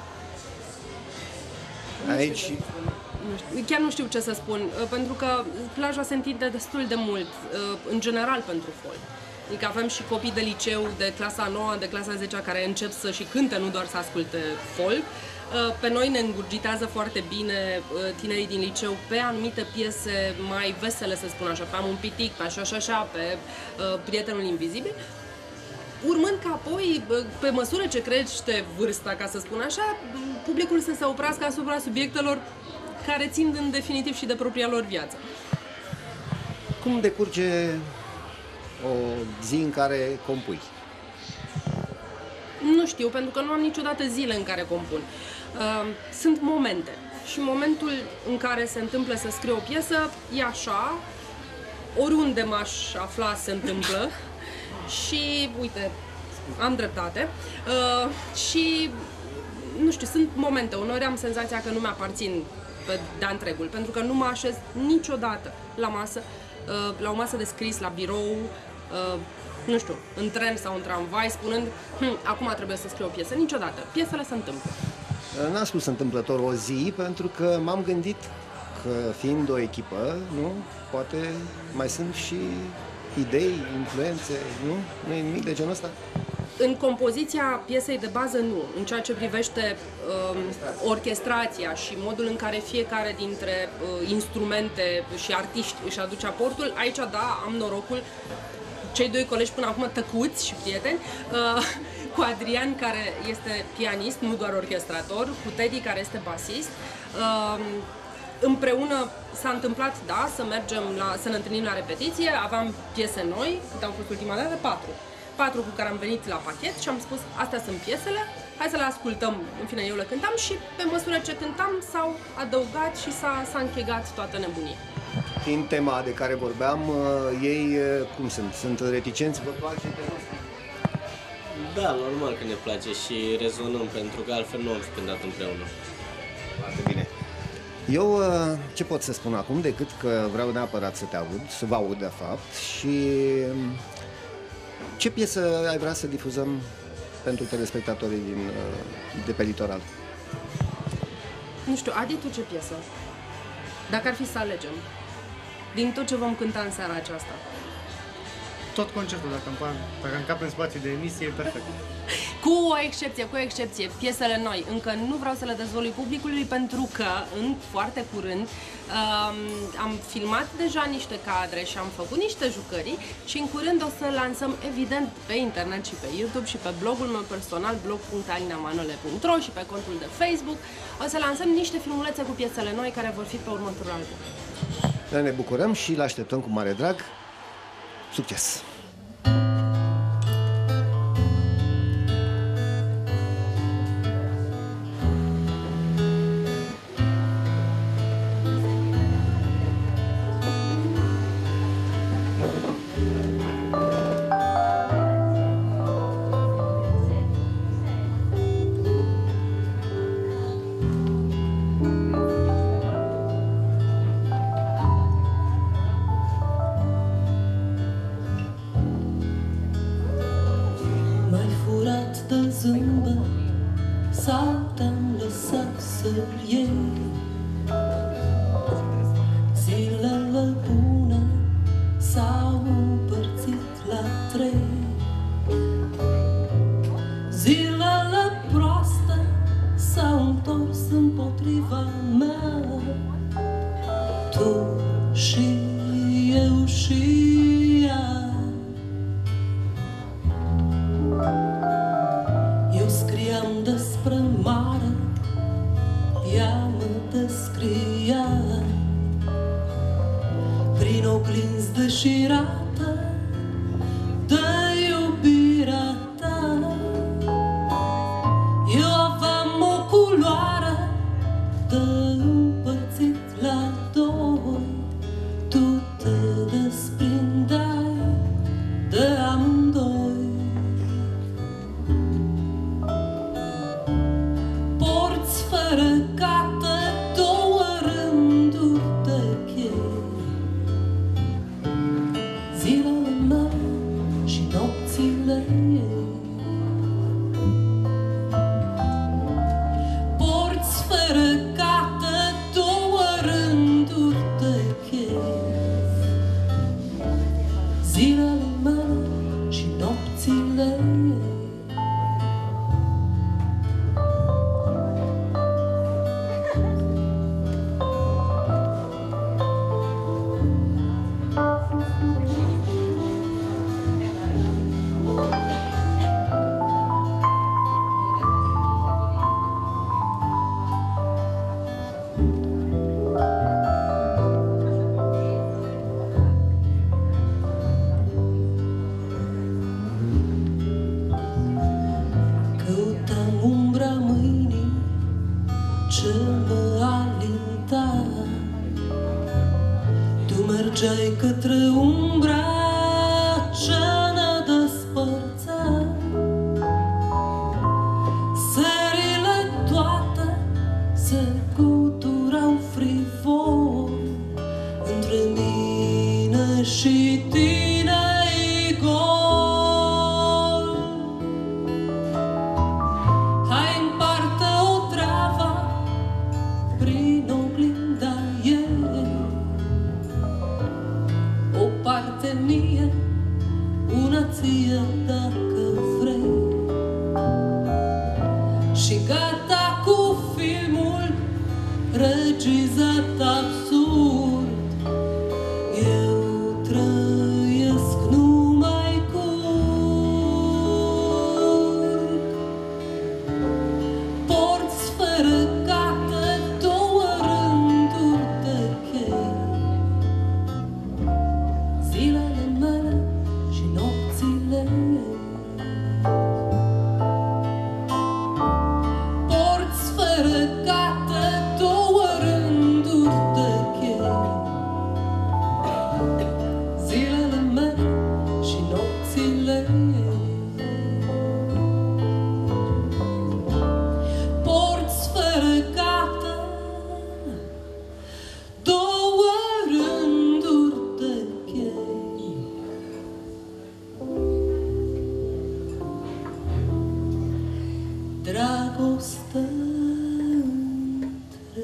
E: Aici...
D: Chiar nu știu ce să spun, pentru că plaja se întinde destul de mult, în general, pentru folk. Adică avem și copii de liceu, de clasa 9, de clasa 10 care încep să și cânte, nu doar să asculte folk. Pe noi ne îngurgitează foarte bine tinerii din liceu pe anumite piese mai vesele, să spun așa, pe Am un pitic, pe așa, pe Prietenul invizibil. Urmând ca apoi, pe măsură ce crește vârsta, ca să spun așa, publicul să se oprească asupra subiectelor care țin în definitiv și de propria lor viață.
E: Cum decurge o zi în care compui?
D: Nu știu, pentru că nu am niciodată zile în care compun. Sunt momente. Și momentul în care se întâmplă să scriu o piesă e așa, oriunde m-aș afla se întâmplă și, uite, am dreptate. Și, nu știu, sunt momente. Uneori am senzația că nu mi-aparțin de-a întregul, pentru că nu mă așez niciodată la masă, la o masă de scris, la birou, nu știu, în tren sau în tramvai, spunând, acum trebuie să scriu o piesă. Niciodată. Piesele se întâmplă.
E: N-am spus întâmplător o zi, pentru că m-am gândit că, fiind o echipă, nu, poate mai sunt și idei, influențe, nu? Nu e nimic de genul ăsta?
D: În compoziția piesei de bază, nu. În ceea ce privește orchestrația și modul în care fiecare dintre instrumente și artiști își aduce aportul, aici, da, am norocul. Cei doi colegi până acum tăcuți și prieteni, cu Adrian, care este pianist, nu doar orchestrator, cu Teddy, care este basist. Împreună s-a întâmplat, da, să ne întâlnim la repetiție, aveam piese noi, câte au fost ultima dată? 4 cu care am venit la pachet și am spus, astea sunt piesele, hai să le ascultăm, în fine eu le cântam și pe măsură ce cântam s-au adăugat și s-a închegat toată nebunia.
E: În tema de care vorbeam, ei cum sunt? Sunt reticenți? Vă place de asta?
F: Da, normal că ne place și rezonăm, pentru că altfel nu am fi cântat împreună.
E: Foarte bine. Eu ce pot să spun acum decât că vreau neapărat să te aud, să vă aud de fapt. Și ce piesă ai vrea să difuzăm pentru telespectatorii de pe litoral?
D: Nu știu, Adi, tu ce piesă? Dacă ar fi să alegem, din tot ce vom cânta în seara aceasta.
G: tot concertul, dacă încap în spațiu de emisie, e perfect.
D: Cu o excepție, piesele noi. Încă nu vreau să le dezvălui publicului pentru că în foarte curând am filmat deja niște cadre și am făcut niște jucării și în curând o să lansăm evident pe internet și pe YouTube și pe blogul meu personal, blog.alinamanole.ro și pe contul de Facebook. O să lansăm niște filmulețe cu piesele noi care vor fi pe următorul album.
E: Noi ne bucurăm și îl așteptăm cu mare drag. Succes!
H: Sau te-am lăsat să-l iei zilele bune s-au împărțit la 3. Zilele proaste s-au întors împotriva mea. Tu și eu și ea. Despre mare, ea mă descria prin oglinzi deșirată de iubirea ta. Eu aveam o culoare de împărțit la 2. Tu te desprindeai de amândoi. Fărăcate 2 rânduri de chei, zilele mele și nopțile ei. Porți fărăcate 2 rânduri de chei, zilele mele și nopțile ei. Ce mă alinta, tu mergeai către umbra ce ne despărțea. Serile toate se cuturau frivol între mine și tine-i gol. Hai împarte o travă prin oglinda ei, o parte mie, una ție dacă vrei. Și gata cu filmul regizat absurd, eu trăiesc numai curg. Porți fărăcate 2 rânduri de chei, zilele mele și nopțile ei. Porți fărăcate 2 rânduri de chei, zilele mele și nopțile ei. Porți fărăcate 2 rânduri de chei. Dragoste între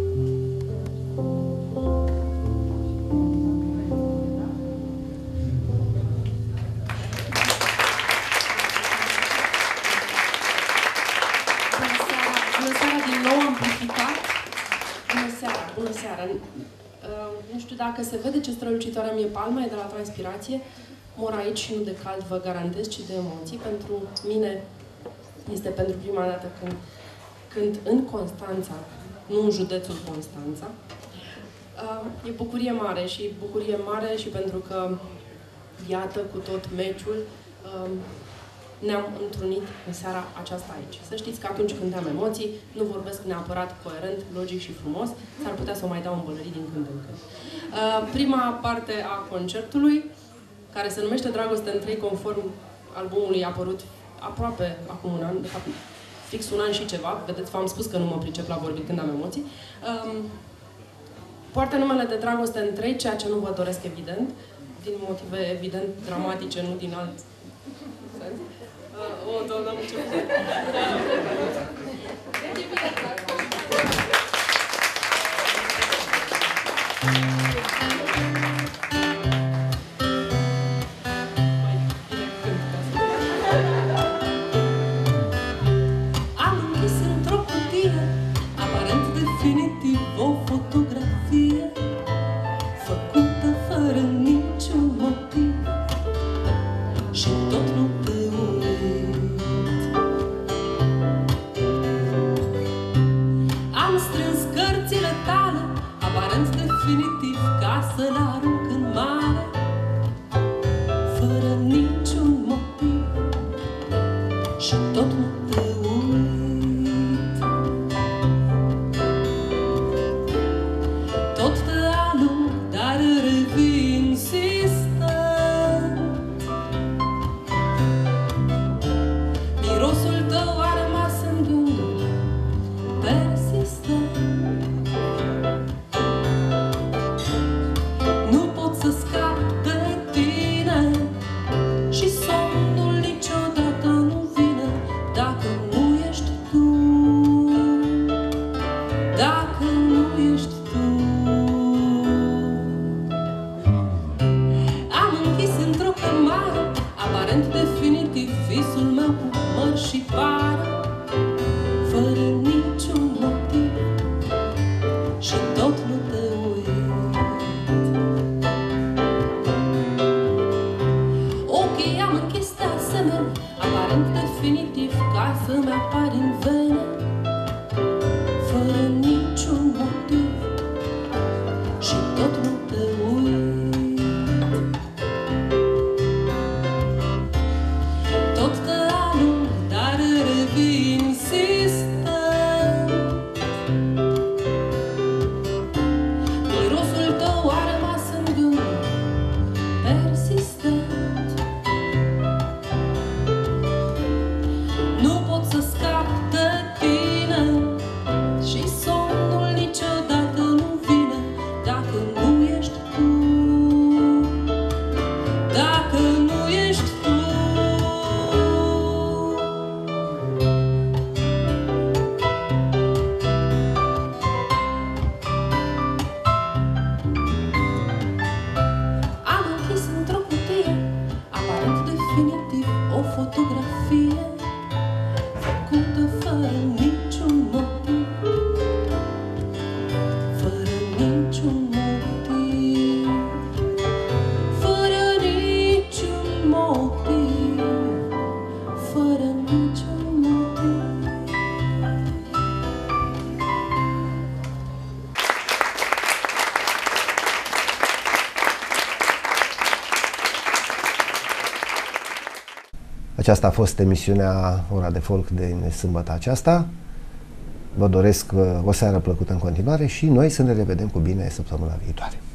H: ei.
I: Dacă se vede ce strălucitoare mi-e palma, e de la transpirație. Mor aici și nu de cald, vă garantez, ci de emoții. Pentru mine este pentru prima dată când în Constanța, nu în județul Constanța. E bucurie mare și pentru că, iată, cu tot meciul, ne-am întrunit în seara aceasta aici. Să știți că atunci când am emoții, nu vorbesc neapărat coerent, logic și frumos, s-ar putea să o mai dau în bălării din când în când. Prima parte a concertului, care se numește Dragoste în 3, conform albumului apărut aproape acum un an, de fapt fix un an și ceva, vedeți, v-am spus că nu mă pricep la vorbit când am emoții, poartă numele de Dragoste în 3, ceea ce nu vă doresc evident, din motive evident dramatice, nu din alt sens. Doamne, am început.
H: Am închis într-o cutie, aparent definitiv, o fotografie făcută fără niciun motiv și tot nu te uit. Am strâns cărțile tale, aparent definitiv, ca să le arunc în mare, fără niciun motiv și tot nu te uit. Tot te alung, dar revin insistent. Mirosul tău a rămas în gânduri persistent. Nu pot să scap de tine și somnul niciodată nu vine dacă nu ești tu. Dacă nu ești tu. Am închis într-o cămară, aparent definitiv, visul meu cu măr și pară, fără niciun motiv și tot nu te uit. Ochii am închis de asemenea, aparent definitiv, ca să-mi apar în vene, fără niciun motiv și tot nu te uit. Tot te alung, dar revin insistent. Mirosul tău a rămas în gânduri persistent. Nu pot să scap de tine și somnul niciodată nu vine dacă nu ești tu. Dacă nu ești tu. Am închis într-o cutie, aparent definitiv, o fotografie făcută fără niciun motiv, fără niciun motiv, fără niciun motiv, fără niciun motiv.
A: Aceasta a fost emisiunea Ora de Folk de sâmbătă aceasta. Vă doresc o seară plăcută în continuare și noi să ne revedem cu bine săptămâna viitoare.